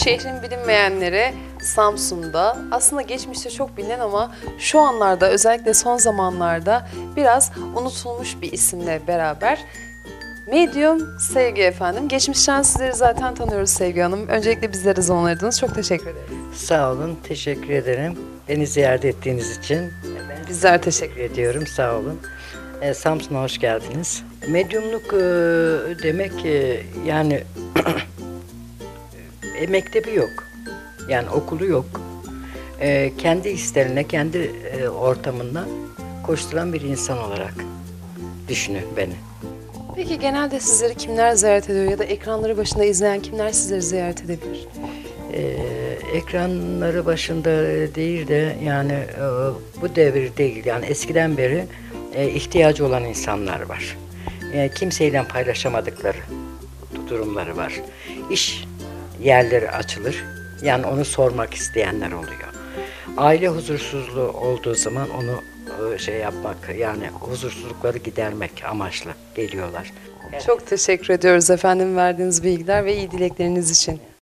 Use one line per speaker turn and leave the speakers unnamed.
Şehrin bilinmeyenleri Samsun'da. Aslında geçmişte çok bilinen ama şu anlarda özellikle son zamanlarda biraz unutulmuş bir isimle beraber. Medyum Sevgi efendim. Geçmişten sizleri zaten tanıyoruz Sevgi Hanım. Öncelikle bizlere zaman ayırdınız. Çok teşekkür ederiz.
Sağ olun, teşekkür ederim. Beni ziyaret ettiğiniz için
Bizler teşekkür
ediyorum, sağ olun. Samsun'a hoş geldiniz. Medyumluk demek yani mektebi yok, yani okulu yok. Kendi hislerine, kendi ortamında koşturan bir insan olarak düşünün beni.
Peki genelde sizleri kimler ziyaret ediyor ya da ekranları başında izleyen kimler sizleri ziyaret edebilir?
Ekranları başında değil de yani bu devir değil, yani eskiden beri ihtiyacı olan insanlar var. Kimseyle paylaşamadıkları durumları var. İş yerleri açılır, yani onu sormak isteyenler oluyor. Aile huzursuzluğu olduğu zaman onu şey yapmak, yani huzursuzlukları gidermek amaçlı geliyorlar.
Çok teşekkür ediyoruz efendim verdiğiniz bilgiler ve iyi dilekleriniz için.